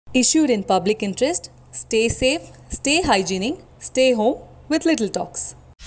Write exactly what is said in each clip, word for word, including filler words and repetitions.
Issued in public interest. Stay safe, stay hygienic, stay home with Little Talks.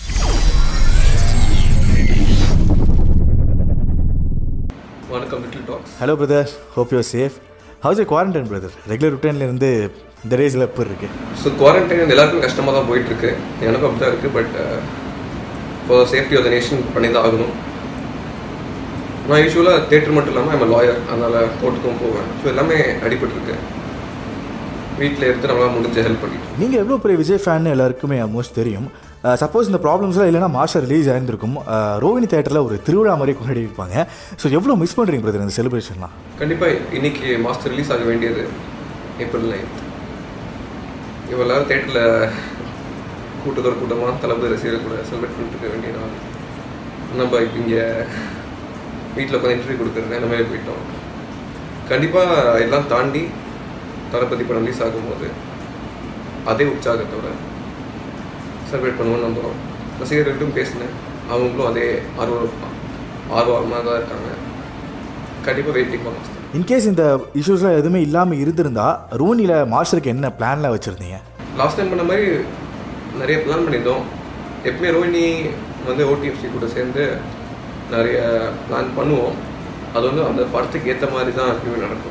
Welcome Little Talks. Hello brother, hope you're safe. How's your quarantine brother? Regular routine la irundhu இந்த ரேஸ்ல எப்படி இருக்கு? So quarantine எல்லாருக்கும் கஷ்டமா தான் போயிட்டு இருக்கு. எனக்கும் அப்படி தான் இருக்கு. But for safety of the nation பண்ணி தான் ஆகணும். நான் யூசுவலாக தேட்டர் மட்டும் இல்லாமல் நம்ம லாயர், அதனால் கோர்ட்டுக்கும் போவேன். ஸோ எல்லாமே அடிபட்டு இருக்கு. வீட்டில் எடுத்து நம்மளால் முடிஞ்ச ஹெல்ப் பண்ணிட்டு. நீங்கள் எவ்வளோ பெரிய விஜய் ஃபேன் எல்லாருக்குமே ஆல்மோஸ்ட் தெரியும். சப்போஸ் இந்த ப்ராப்ளம்ஸ்லாம் இல்லைனா மாஸ்டர் ரிலீஸ் ஆயிருந்திருக்கும். ரோஹிணி தேட்டரில் ஒரு திருவிழா மாதிரி கொண்டாடி இருப்பாங்க. ஸோ எவ்வளோ மிஸ் பண்ணுறீங்க பிரதர் இந்த செலிப்ரேஷன்லாம்? கண்டிப்பாக இன்னைக்கு மாஸ்டர் ரிலீஸ் ஆக வேண்டியது ஏப்ரல் நைன்த். இப்போ எல்லாரும் தேட்டரில் கூட்டத்தோட கூட்டமாக தளபதி ரசிகர்கள் கூட செலிப்ரேட் பண்ணிட்டு இருக்க வேண்டிய நாள். நம்ம இப்போ இங்கே வீட்டில் உட்காந்து இன்டர்வியூ கொடுக்குறது அந்த மாதிரி போயிட்டோம். கண்டிப்பாக எல்லாம் தாண்டி தளபதி படம் ரிலீஸ் ஆகும்போது அதே உற்சாகத்தோட செலிப்ரேட் பண்ணுவோம்னு நம்புகிறோம். ரசிகர்கள்ட்டும் பேசினேன், அவங்களும் அதே ஆர்வம் ஆர்வமாக தான் இருக்காங்க. கண்டிப்பாக வெயிட்டிங் பண்ண மாஸ்டர். இன்கேஸ் இந்த இஷ்யூஸ்லாம் எதுவுமே இல்லாமல் இருந்திருந்தா ரோனியில் மாஸ்டருக்கு என்ன பிளான்லாம் வச்சுருந்தீங்க? லாஸ்ட் டைம் பண்ண மாதிரி நிறைய பிளான் பண்ணியிருந்தோம். எப்பவுமே ரோஹிணி வந்து ஓடிஎஃப்சி கூட சேர்ந்து நிறைய பிளான் பண்ணுவோம். அது வந்து அந்த படத்துக்கு ஏற்ற மாதிரி தான் எப்பவுமே நடக்கும்.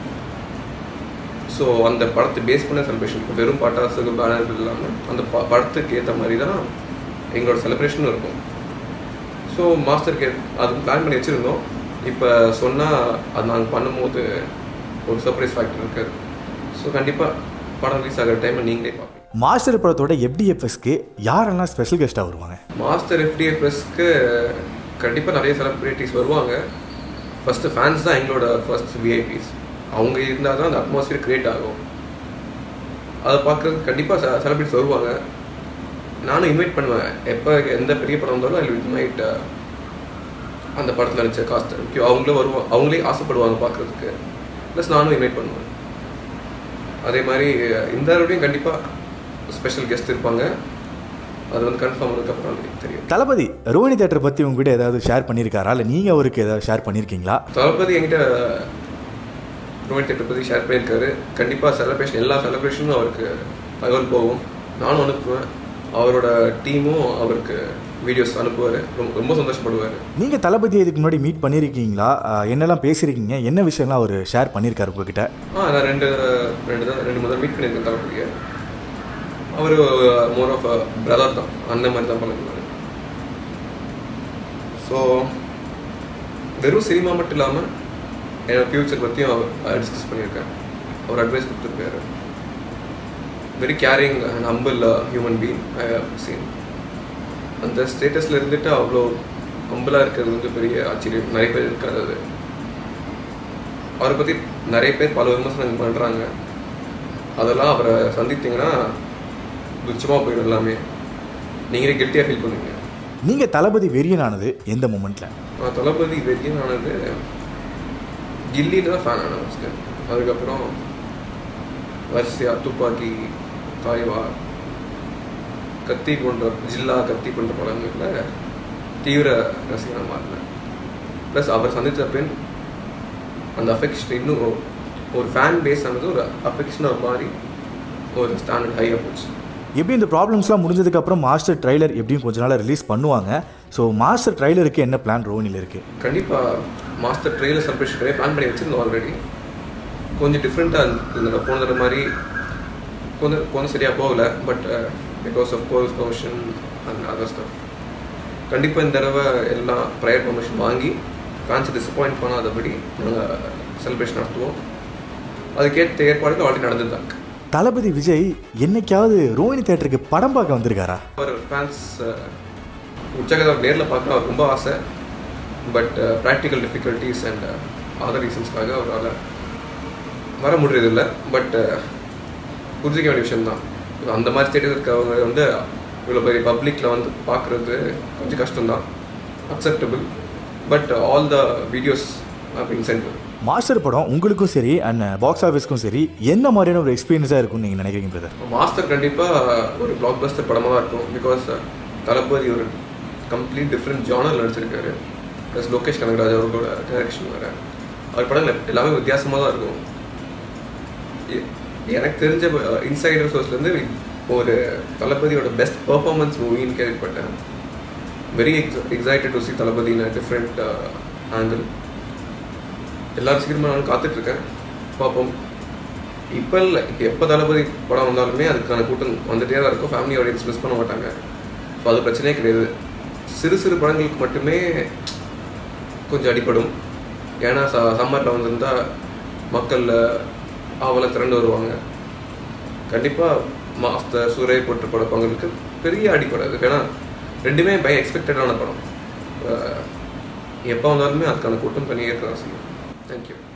ஸோ அந்த படத்தை பேஸ் பண்ண செலிப்ரேஷன், வெறும் பட்டாசுக்கு பேனர் இல்லாமல் அந்த ப படத்துக்கு ஏற்ற மாதிரி தான் எங்களோட செலிப்ரேஷனும் இருக்கும். ஸோ மாஸ்டருக்கு அது பிளான் பண்ணி வச்சுருந்தோம். இப்போ சொன்னால் அது நாங்கள் பண்ணும்போது ஒரு சர்ப்ரைஸ் ஃபேக்டர் இருக்குது. ஸோ கண்டிப்பாக படம் ரிலீஸ் ஆகிற டைமில் நீங்களே பார்ப்பீங்க. மாஸ்டர் படத்தோட எஃப்டிஎஃப்எஸ்க்கு யாரெல்லாம் ஸ்பெஷல் கெஸ்ட்டாக வருவாங்க? மாஸ்டர் எஃப்டிஎஃப்எஸ்க்கு கண்டிப்பாக நிறைய செலிப்ரிட்டிஸ் வருவாங்க. ஃபஸ்ட்டு ஃபேன்ஸ் தான் எங்களோட ஃபர்ஸ்ட் விஐபிஸ். அவங்க இருந்தால் தான் அந்த அட்மாஸ்பியர் க்ரியேட் ஆகும். அதை பார்க்குறதுக்கு கண்டிப்பாக செலிப்ரிட்டிஸ் வருவாங்க. நானும் இன்வைட் பண்ணுவேன். எப்போ எந்த பெரிய படம் வந்தாலும் அதில் இன்வைட் அந்த படத்தில் நினச்ச காஸ்ட் அவங்களே வருவாங்க, அவங்களே ஆசைப்படுவாங்க பார்க்குறதுக்கு. ப்ளஸ் நானும் இன்வைட் பண்ணுவேன். அதே மாதிரி இந்த தடவையும் கண்டிப்பாக ஸ்பெஷல் கெஸ்ட் இருப்பாங்க. அது வந்து கன்ஃபார்ம் பண்ணதுக்கப்புறம் தெரியும். தளபதி ரோஹிணி தேட்டர் பற்றி உங்ககிட்ட ஏதாவது ஷேர் பண்ணியிருக்காரா, இல்லை நீங்கள் அவருக்கு ஏதாவது ஷேர் பண்ணியிருக்கீங்களா? தளபதி என்கிட்ட ரோஹிணி தேட்டர் பற்றி ஷேர் பண்ணியிருக்காரு. கண்டிப்பாக செலிப்ரேஷன் எல்லா செலிப்ரேஷனும் அவருக்கு தகவல் போகும். நானும் அனுப்புவேன். அவரோட டீமும் அவருக்கு வீடியோஸ் அனுப்புவார். ரொம்ப ரொம்ப சந்தோஷப்படுவார். நீங்கள் தளபதி இதுக்கு முன்னாடி மீட் பண்ணியிருக்கீங்களா? என்னெல்லாம் பேசியிருக்கீங்க? என்ன விஷயம்லாம் அவர் ஷேர் பண்ணியிருக்காரு உங்ககிட்ட? ஆ நான் ரெண்டு ரெண்டு தான் ரெண்டு முதல் மீட் பண்ணியிருக்கேன் தளபதியை. அவர் மோர் ஆஃப் அ பிரதர் தான், அந்த மாதிரி தான் பண்ணியிருந்தாரு. ஸோ வெறும் சினிமா மட்டும் இல்லாமல் என்னோடய ஃப்யூச்சர் பற்றியும் அவர் டிஸ்கஸ் பண்ணியிருக்கேன். அவர் அட்வைஸ் கொடுத்துருக்காரு. Very caring and humble human being I have seen. அந்த ஸ்டேட்டஸில் இருந்துட்டு அவ்வளோ ஹம்பிளாக இருக்கிறது வந்து பெரிய ஆச்சரியம். நிறைய பேர் இருக்காது. அது அவரை பற்றி நிறைய பேர் பல விமர்சனங்கள் பண்ணுறாங்க. அதெல்லாம் அவரை சந்தித்தீங்கன்னா துச்சமாக போயிடும் எல்லாமே. நீங்களே கில்ட்டியாக ஃபீல் பண்ணுவீங்க. நீங்கள் தளபதி வெறியனானது எந்த மூமெண்ட்டில்? நான் தளபதி வெறியனானது கில்லியில் தான் ஃபேன் ஆனேன் ஃபஸ்ட்டு. அதுக்கப்புறம் வரிசையா துப்பாக்கி, தாய்வா, கத்தி போன்ற ஜில்லா கத்தி போன்ற படங்களில் தீவிர ரசிகனாக மாறினேன். ப்ளஸ் அவர் சந்தித்த பின் அந்த அஃபெக்ஷன் இன்னும் ஒரு ஃபேன் பேஸ் ஆனது ஒரு அஃபெக்ஷனாக மாறி ஒரு ஸ்டாண்டர்ட் ஹையாக போச்சு. எப்படி இந்த ப்ராப்ளம்ஸ்லாம் முடிஞ்சதுக்கப்புறம் மாஸ்டர் ட்ரைலர் எப்படியும் கொஞ்ச நாள் ரிலீஸ் பண்ணுவாங்க. ஸோ மாஸ்டர் ட்ரைலருக்கு என்ன பிளான் ரோஹினியில் இருக்குது? கண்டிப்பாக மாஸ்டர் ட்ரெய்லர் செலிப்ரேஷன் பிளான் பண்ணி வச்சுருந்தோம் ஆல்ரெடி. கொஞ்சம் டிஃப்ரெண்ட்டாக இருந்தது. போன தடவை மாதிரி கொஞ்சம் கொஞ்சம் சரியாக போகலை. But because of police permission and other stuff கண்டிப்பாக இந்த தடவை எல்லாம் ப்ரையர் பர்மிஷன் வாங்கி ஃபேன்ஸை டிசப்பாயிண்ட் பண்ணாதபடி நாங்கள் செலிப்ரேஷன் நடத்துவோம். அதுக்கேற்ற ஏற்பாடுகள் ஆல்ரெடி நடந்துருந்தாங்க. தளபதி விஜய் என்னைக்காவது ரோஹிணி தேட்டருக்கு படம் பார்க்க வந்திருக்காரா? அவர் ஃபேன்ஸ் உற்சாகத்தை நேரில் பார்க்க அவர் ரொம்ப ஆசை. But practical difficulties and other ரீசன்ஸ்க்காக அவரால் வர முடியறதில்லை. பட் புரிஞ்சிக்க வேண்டிய விஷயம்தான். அந்த மாதிரி ஸ்டேட்டஸ் இருக்கவங்க வந்து இவ்வளோ பெரிய பப்ளிக்கில் வந்து பார்க்குறது கொஞ்சம் கஷ்டம்தான். Acceptable. But all the videos அப்படின்னு சென்ட். மாஸ்டர் படம் உங்களுக்கும் சரி அண்ட் பாக்ஸ் ஆஃபீஸ்க்கும் சரி என்ன மாதிரியான ஒரு எக்ஸ்பீரியன்ஸாக இருக்கும்னு நீங்கள் நினைக்கிறீங்க பிரதர்? மாஸ்டர் கண்டிப்பாக ஒரு பிளாக் பஸ்டர் படமாக தான் இருக்கும். பிகாஸ் தளபதி ஒரு கம்ப்ளீட் டிஃப்ரெண்ட் ஜானர் நடிச்சிருக்காரு. ப்ளஸ் லோகேஷ் கனகராஜ் அவர்களோட டைரக்ஷன் வேறு. அவர் படங்கள் எல்லாமே வித்தியாசமாக தான் இருக்கும். எனக்கு தெரிஞ்ச இன்சைடர் சோர்ஸ்லேருந்து ஒரு தளபதியோட பெஸ்ட் பர்ஃபார்மன்ஸ் மூவின்னு கேள்விப்பட்டேன். Very ex excited to see Thalapathy in different angle. எல்லாரும் சீக்கிரமாக நான் காத்துட்ருக்கேன், பார்ப்போம். இப்போ இல்லை, எப்போ தளபதி படம் வந்தாலுமே அதுக்கான கூட்டம் வந்துகிட்டே தான் இருக்கும். ஃபேமிலி ஆடியன்ஸ் மிஸ் பண்ண மாட்டாங்க. ஸோ அது பிரச்சனையே கிடையாது. சிறு சிறு படங்களுக்கு மட்டுமே கொஞ்சம் அடிப்படும். ஏன்னா ச சம்மரில் வந்திருந்தால் மக்கள் ஆவலை திரண்டு வருவாங்க. கண்டிப்பாக மாஸ்டர் சூரிய போட்டு பட பங்களுக்கு பெரிய அடிப்படாது. ஏன்னா ரெண்டுமே பை எக்ஸ்பெக்டடான படம். எப்போ வந்தாலுமே அதுக்கான கூட்டம் பண்ணியே இருக்க தான் செய்யும். தேங்க்யூ.